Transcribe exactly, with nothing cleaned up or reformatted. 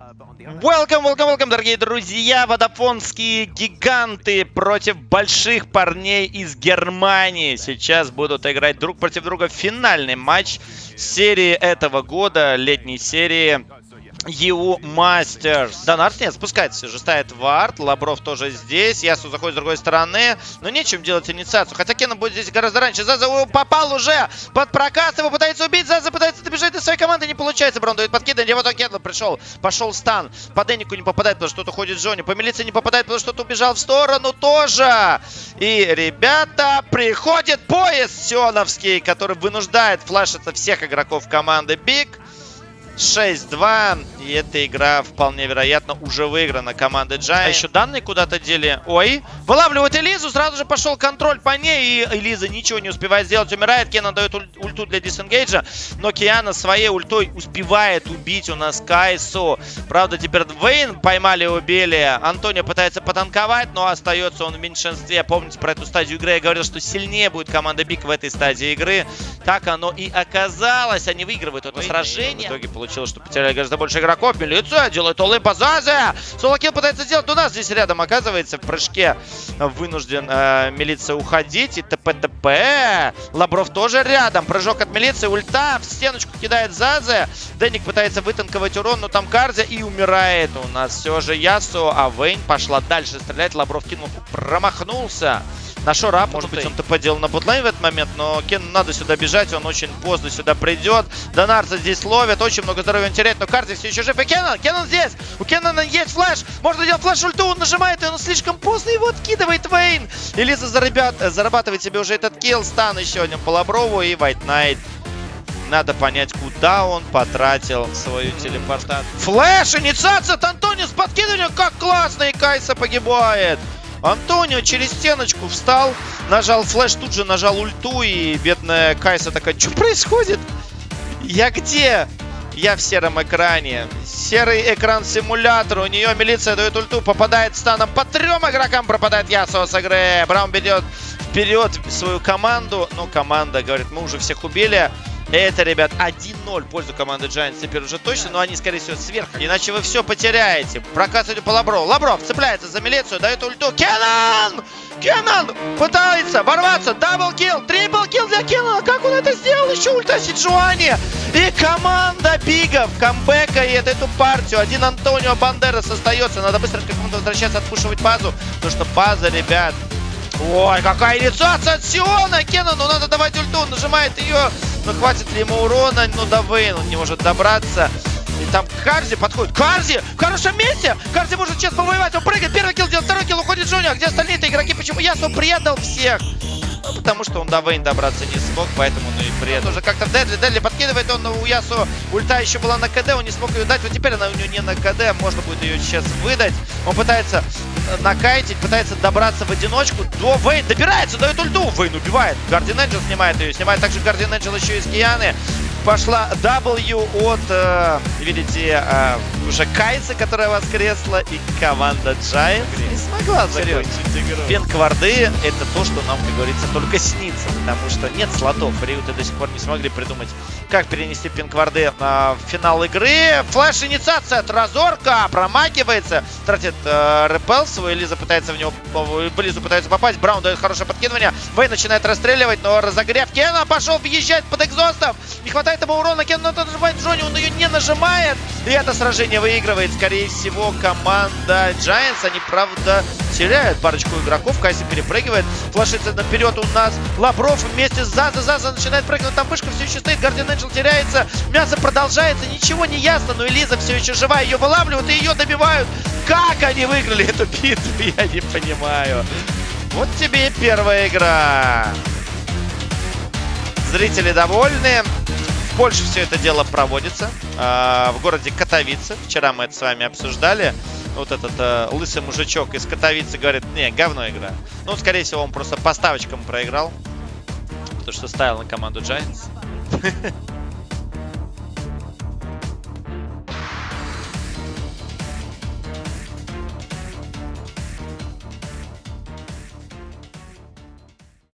Welcome, welcome, welcome, дорогие друзья! Водофонские гиганты против больших парней из Германии. Сейчас будут играть друг против друга финальный матч серии этого года, летней серии и ю Masters. Донарс нет, спускается все же, ставит вард. Лабров тоже здесь. Ясу заходит с другой стороны. Но нечем делать инициацию. Хотя Кена будет здесь гораздо раньше. Заза попал уже под прокаст. Его пытается убить. Заза пытается добежать до своей команды. Не получается. Брон дает подкидывание. Вот Кена пришел. Пошел стан. По Деннику не попадает, потому что кто-то ходит Джонни. По милиции не попадает, потому что кто-то убежал в сторону тоже. И, ребята, приходит поезд сионовский, который вынуждает флешиться всех игроков команды Биг. шесть два. И эта игра вполне вероятно уже выиграна командой Giants. А еще данные куда-то дели. Ой. Вылавливает Элизу. Сразу же пошел контроль по ней. И Элиза ничего не успевает сделать. Умирает. Кена дает ульту для дисенгейджа. Но Киана своей ультой успевает убить у нас Кайсу. Правда, теперь Вейн поймали и убили. Антонио пытается потанковать, но остается он в меньшинстве. Помните про эту стадию игры? Я говорил, что сильнее будет команда Биг в этой стадии игры. Так оно и оказалось. Они выигрывают это Вейн, сражение. В итоге получилось, что потеряли гораздо больше игроков. Милиция делает олы по Зазе. Солокил пытается сделать. У нас здесь рядом оказывается в прыжке вынужден э, милиция уходить. И ТП-ТП. Лабров тоже рядом. Прыжок от милиции. Ульта в стеночку кидает Зазе. Денник пытается вытанковать урон, но там Карзи и умирает. У нас все же Ясу. А Вейн пошла дальше стрелять. Лабров кинул, промахнулся. На шорап, может быть, он ТП делал на ботлейн в этот момент, но Кену надо сюда бежать, он очень поздно сюда придет. Донарса здесь ловят, очень много здоровья он теряет, но Карзи все еще жив. И Кеннон, Кеннон здесь, у Кеннона есть флеш, можно делать флеш ульту, он нажимает, и он слишком поздно его откидывает Вейн. И Лиза зарабят, зарабатывает себе уже этот килл, стан еще один по Лаброву и White Knight. Надо понять, куда он потратил свою телепортацию. Флеш, инициация от Антонио с подкидыванием, как классно, и Кайса погибает. Антонио через стеночку встал, нажал флеш, тут же нажал ульту, и бедная Кайса такая: что происходит? Я где? Я в сером экране. Серый экран симулятора. У нее милиция дает ульту, попадает станом по трем игрокам, пропадает Ясуо с игры. Браун берет вперед свою команду, но команда говорит: мы уже всех убили. Это, ребят, один ноль в пользу команды Giants теперь уже точно, но они, скорее всего, сверху. Иначе вы все потеряете. Прокатывайте по Лаброву. Лабров цепляется за милицию, дает ульту. Кеннон! Кеннон пытается ворваться. Даблкилл, триплкилл для Кеннона. Как он это сделал? Еще ульта Сиджуани. И команда Бигов камбэкает эту партию. Один Антонио Бандерас остается. Надо быстро к кому-то возвращаться, отпушивать базу. Потому что база, ребят... Ой, какая инициация от Сиона! Кеннону надо давать ульту, он нажимает ее. Но хватит ли ему урона? Ну да, Вейн, он не может добраться. И там Карзи подходит. Карзи! В хорошем месте! Карзи может честно повоевать, он прыгает. Первый килл делает, второй килл, уходит Джонни. А где остальные-то игроки? Почему Ясу предал всех? Ну, потому что он до Вейн добраться не смог, поэтому он и предал. Уже как-то в Дедли, Дедли подкидывает, он у Ясу ульта еще была на КД, он не смог ее дать. Вот теперь она у него не на КД, можно будет ее сейчас выдать. Он пытается накайтить, пытается добраться в одиночку до Вейн, добирается, дает ульту. Вейн убивает, Гардиан Энджел снимает ее, снимает также Гардиан Энджел еще из Кианы. Пошла W от, э, видите, э, уже Кайса, которая воскресла, и команда Giants не смогла закончить игру. Пенкварды — это то, что нам, как говорится, только снится, потому что нет слотов. Риуты до сих пор не смогли придумать, как перенести пенкварды на финал игры. Флэш, инициация от Разорка, промакивается, тратит э, репел свой, Лиза пытается в него, в Лизу пытается попасть, Браун дает хорошее подкидывание, Вейн начинает расстреливать, но разогрев Кена пошел въезжать под экзостом, не хватает ему урона, Кен надо нажимать Джонни, он ее не нажимает, и это сражение выигрывает, скорее всего, команда Giants. Они, правда, теряют парочку игроков, Кайси перепрыгивает, флешится наперед у нас Лабров вместе с Заза, Заза начинает прыгнуть, там вышка все еще стоит, Гардиан Энджел теряется, мясо продолжается, ничего не ясно, но Элиза все еще жива, ее вылавливают и ее добивают. Как они выиграли эту битву, я не понимаю. Вот тебе и первая игра. Зрители довольны. В Польше все это дело проводится. Э, в городе Катовице. Вчера мы это с вами обсуждали. Вот этот э, лысый мужичок из Катовицы говорит: не, говно игра. Ну, скорее всего, он просто по ставочкам проиграл. Потому что ставил на команду Giants.